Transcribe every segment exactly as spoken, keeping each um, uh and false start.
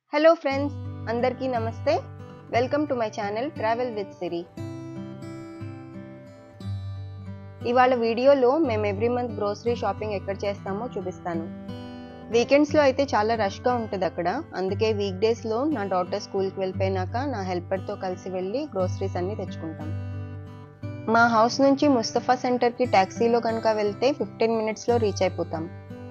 Hello friends, అందరికీ నమస్తే. Welcome to my channel travel with Siri. ఇవాళ వీడియోలో మేము ఎవ్రీ మంత్ గ్రోసరీ షాపింగ్ ఎక్కడ చేస్తామో చూపిస్తాను. వీకెండ్స్లో అయితే చాలా రష్గా ఉంటుంది అక్కడ. అందుకే వీక్ డేస్లో నా డాటర్ స్కూల్కి వెళ్ళిపోయినాక నా హెల్పర్తో కలిసి వెళ్ళి గ్రోసరీస్ అన్నీ తెచ్చుకుంటాం. మా హౌస్ నుంచి ముస్తఫా సెంటర్కి ట్యాక్సీలో కనుక వెళ్తే ఫిఫ్టీన్ మినిట్స్లో రీచ్ అయిపోతాం.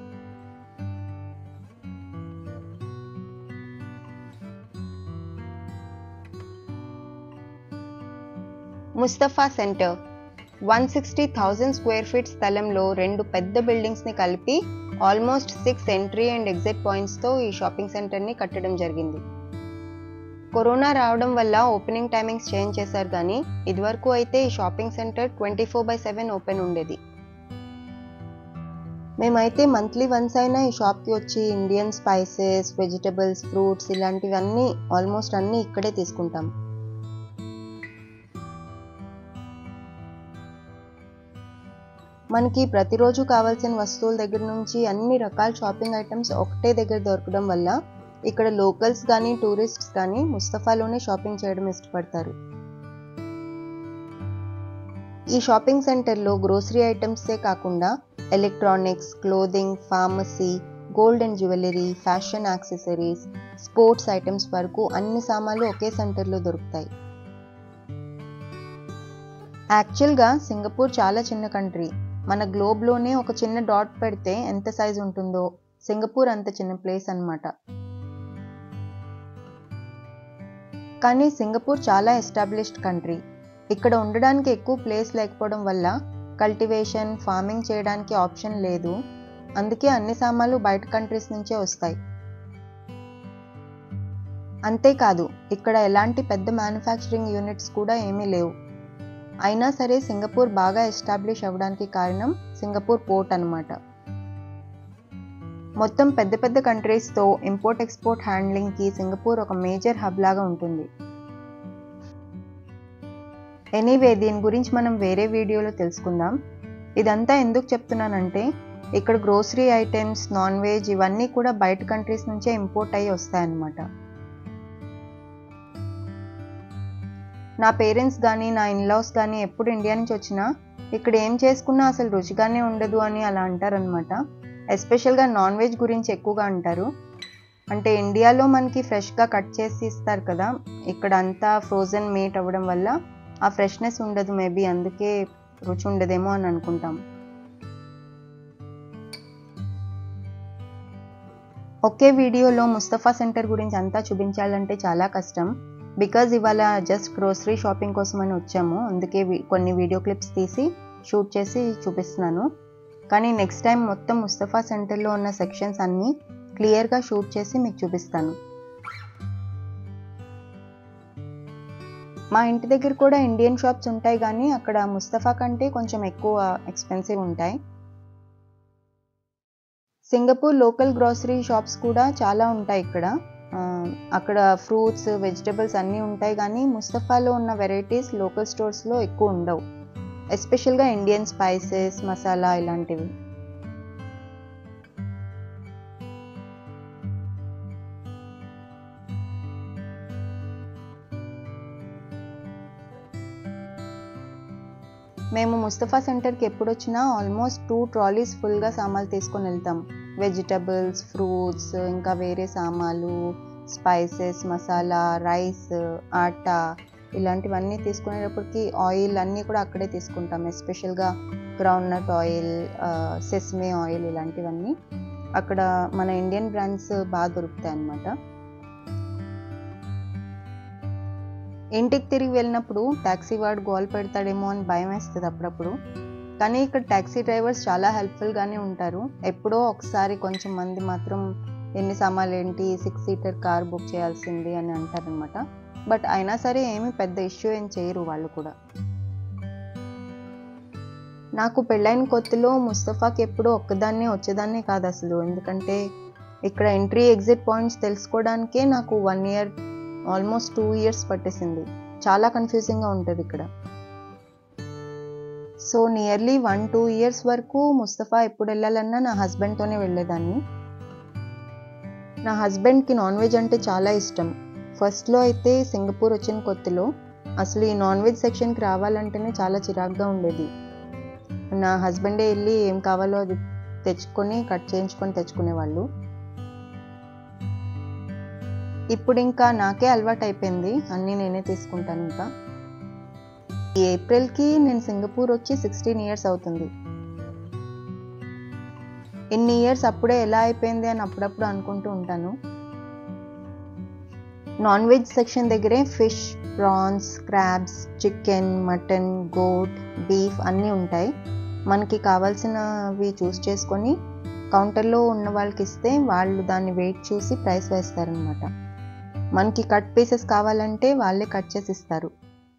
Mustafa center one sixty thousand square feet స్థలంలో రెండు పెద్ద బిల్డింగ్స్ని కలిపి almost six entry and exit పాయింట్స్తో ఈ షాపింగ్ సెంటర్ని కట్టడం జరిగింది. కరోనా రావడం వల్ల ఓపెనింగ్ టైమింగ్స్ చేంజ్ చేశారు, కానీ ఇదివరకు అయితే ఈ shopping center twenty four by seven open ఉండేది. మేమైతే మంత్లీ వన్స్ అయినా ఈ షాప్కి వచ్చి ఇండియన్ స్పైసెస్, వెజిటబుల్స్, ఫ్రూట్స్ ఇలాంటివన్నీ ఆల్మోస్ట్ అన్నీ ఇక్కడే తీసుకుంటాం. మనకి ప్రతిరోజు కావాల్సిన వస్తువుల దగ్గర నుంచి అన్ని రకాల షాపింగ్ ఐటమ్స్ ఒకటే దగ్గర దొరకడం వల్ల ఇక్కడ లోకల్స్ కానీ టూరిస్ట్స్ కానీ ముస్తఫాలోనే షాపింగ్ చేయడం ఇష్టపడతారు. ఈ షాపింగ్ సెంటర్లో గ్రోసరీ ఐటమ్సే కాకుండా electronics, clothing, pharmacy, gold and jewellery, fashion accessories, sports items వరకు అన్ని సామాన్లు ఒకే సెంటర్లో దొరుకుతాయి. యాక్చువల్గా సింగపూర్ చాలా చిన్న కంట్రీ. మన గ్లోబ్లోనే ఒక చిన్న డాట్ పెడితే ఎంత సైజ్ ఉంటుందో సింగపూర్ అంత చిన్న ప్లేస్ అన్నమాట. కానీ సింగపూర్ చాలా ఎస్టాబ్లిష్డ్ కంట్రీ. ఇక్కడ ఉండడానికి ఎక్కువ ప్లేస్ లేకపోవడం వల్ల కల్టివేషన్, ఫార్మింగ్ చేయడానికి ఆప్షన్ లేదు. అందుకే అన్ని సామాన్లు బయట కంట్రీస్ నుంచే వస్తాయి. అంతేకాదు ఇక్కడ ఎలాంటి పెద్ద మ్యానుఫ్యాక్చరింగ్ యూనిట్స్ కూడా ఏమీ లేవు. అయినా సరే సింగపూర్ బాగా ఎస్టాబ్లిష్ అవ్వడానికి కారణం సింగపూర్ పోర్ట్ అన్నమాట. మొత్తం పెద్ద పెద్ద కంట్రీస్తో ఇంపోర్ట్ ఎక్స్పోర్ట్ హ్యాండ్లింగ్కి సింగపూర్ ఒక మేజర్ హబ్ లాగా ఉంటుంది. ఎనీవే, దీని గురించి మనం వేరే వీడియోలో తెలుసుకుందాం. ఇదంతా ఎందుకు చెప్తున్నానంటే ఇక్కడ గ్రోసరీ ఐటమ్స్, నాన్ వెజ్ ఇవన్నీ కూడా బయట కంట్రీస్ నుంచే ఇంపోర్ట్ అయ్యి వస్తాయన్నమాట. నా పేరెంట్స్ కానీ నా ఇన్లాస్ కానీ ఎప్పుడు ఇండియా నుంచి వచ్చినా ఇక్కడ ఏం చేసుకున్నా అసలు రుచిగానే ఉండదు అని అలా అంటారనమాట. ఎస్పెషల్గా నాన్ వెజ్ గురించి ఎక్కువగా అంటారు. అంటే ఇండియాలో మనకి ఫ్రెష్గా కట్ చేసి ఇస్తారు కదా, ఇక్కడ అంతా ఫ్రోజన్ మీట్ అవ్వడం వల్ల ఆ ఫ్రెష్నెస్ ఉండదు. మేబీ అందుకే రుచి ఉండదేమో అని అనుకుంటాం. ఒకే వీడియోలో ముస్తఫా సెంటర్ గురించి అంతా చూపించాలంటే చాలా కష్టం. బికాజ్ ఇవాళ జస్ట్ గ్రోసరీ షాపింగ్ కోసం అని వచ్చాము. అందుకే కొన్ని వీడియో క్లిప్స్ తీసి షూట్ చేసి చూపిస్తున్నాను. కానీ నెక్స్ట్ టైం మొత్తం ముస్తఫా సెంటర్లో ఉన్న సెక్షన్స్ అన్నీ క్లియర్గా షూట్ చేసి మీకు చూపిస్తాను. మా ఇంటి దగ్గర కూడా ఇండియన్ షాప్స్ ఉంటాయి, కానీ అక్కడ ముస్తఫా కంటే కొంచెం ఎక్కువ ఎక్స్పెన్సివ్ ఉంటాయి. సింగపూర్ లోకల్ గ్రోసరీ షాప్స్ కూడా చాలా ఉంటాయి ఇక్కడ. అక్కడ ఫ్రూట్స్, వెజిటబుల్స్ అన్నీ ఉంటాయి, కానీ ముస్తఫాలో ఉన్న వెరైటీస్ లోకల్ స్టోర్స్లో ఎక్కువ ఉండవు. ఎస్పెషల్గా ఇండియన్ స్పైసెస్, మసాలా ఇలాంటివి. మేము ముస్తఫా సెంటర్కి ఎప్పుడు వచ్చినా ఆల్మోస్ట్ టూ ట్రాలీస్ ఫుల్గా సామాన్లు తీసుకొని వెళ్తాం. వెజిటబుల్స్, ఫ్రూట్స్, ఇంకా వేరే సామాన్లు, స్పైసెస్, మసాలా, రైస్, ఆటా ఇలాంటివన్నీ తీసుకునేటప్పటికి ఆయిల్ అన్నీ కూడా అక్కడే తీసుకుంటాం. ఎస్పెషల్గా groundnut oil, sesame oil ఇలాంటివన్నీ అక్కడ మన ఇండియన్ బ్రాండ్స్ బాగా దొరుకుతాయి అన్నమాట. ఇంటికి తిరిగి వెళ్ళినప్పుడు ట్యాక్సీ వాడు గోల్ పెడతాడేమో అని భయం వేస్తుంది అప్పుడప్పుడు. కానీ ఇక్కడ ట్యాక్సీ డ్రైవర్స్ చాలా హెల్ప్ఫుల్గానే ఉంటారు. ఎప్పుడో ఒకసారి కొంచెం మంది మాత్రం ఎన్ని సామాన్లు ఏంటి, సిక్స్ సీటర్ కార్ బుక్ చేయాల్సింది అని అంటారనమాట. బట్ అయినా సరే ఏమీ పెద్ద ఇష్యూ ఏం చేయరు వాళ్ళు కూడా. నాకు పెళ్ళైన కొత్తలో ముస్తఫాకి ఎప్పుడూ ఒక్కదాన్నే వచ్చేదాన్నే కాదు అసలు. ఎందుకంటే ఇక్కడ ఎంట్రీ ఎగ్జిట్ పాయింట్స్ తెలుసుకోవడానికే నాకు one year almost two years పట్టేసింది. చాలా కన్ఫ్యూజింగ్గా ఉంటుంది ఇక్కడ. So nearly one two years వరకు ముస్తఫా ఎప్పుడు వెళ్ళాలన్నా నా హస్బెండ్తోనే వెళ్ళేదాన్ని. నా హస్బెండ్కి నాన్ వెజ్ అంటే చాలా ఇష్టం. ఫస్ట్లో అయితే సింగపూర్ వచ్చిన కొత్తలో అసలు ఈ నాన్ వెజ్ సెక్షన్కి రావాలంటేనే చాలా చిరాగ్గా ఉండేది. నా హస్బెండే వెళ్ళి ఏం కావాలో అది తెచ్చుకొని కట్ చేయించుకొని తెచ్చుకునేవాళ్ళు. ఇప్పుడు ఇంకా నాకే అలవాటు అయిపోయింది, అన్నీ నేనే తీసుకుంటాను. ఇంకా ఈ ఏప్రిల్కి నేను సింగపూర్ వచ్చి సిక్స్టీన్ ఇయర్స్ అవుతుంది. ఇన్ని ఇయర్స్ అప్పుడే ఎలా అయిపోయింది అని అప్పుడప్పుడు అనుకుంటూ ఉంటాను. నాన్ వెజ్ సెక్షన్ దగ్గరే fish, prawns, crabs, chicken, mutton, goat, beef అన్నీ ఉంటాయి. మనకి కావాల్సినవి చూస్ చేసుకొని కౌంటర్లో ఉన్న వాళ్ళకి ఇస్తే వాళ్ళు దాన్ని వెయిట్ చూసి ప్రైస్ వేస్తారనమాట. మనకి కట్ పీసెస్ కావాలంటే వాళ్ళే కట్ చేసి ఇస్తారు.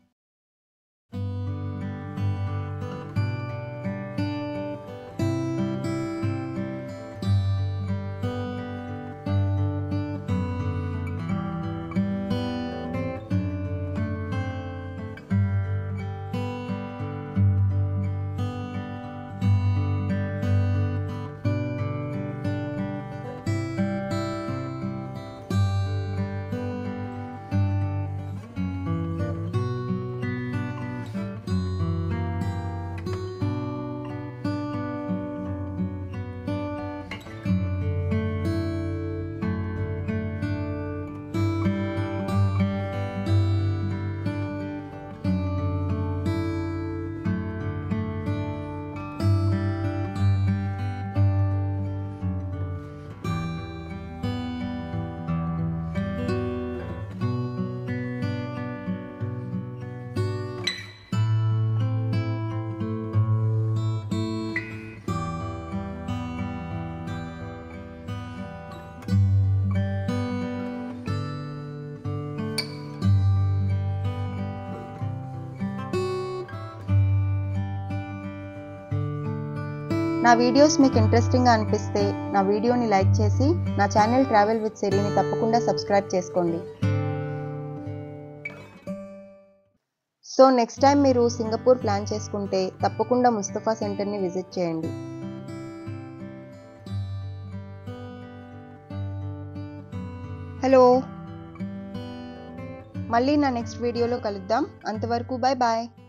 నా వీడియోస్ మీకు ఇంట్రెస్టింగ్గా అనిపిస్తే నా వీడియోని లైక్ చేసి నా ఛానల్ ట్రావెల్ విత్ సిరిని తప్పకుండా సబ్స్క్రైబ్ చేసుకోండి. సో నెక్స్ట్ టైం మీరు సింగపూర్ ప్లాన్ చేసుకుంటే తప్పకుండా ముస్తఫా సెంటర్ని విజిట్ చేయండి. హలో, మళ్ళీ నా నెక్స్ట్ వీడియోలో కలుద్దాం. అంతవరకు బాయ్ బాయ్.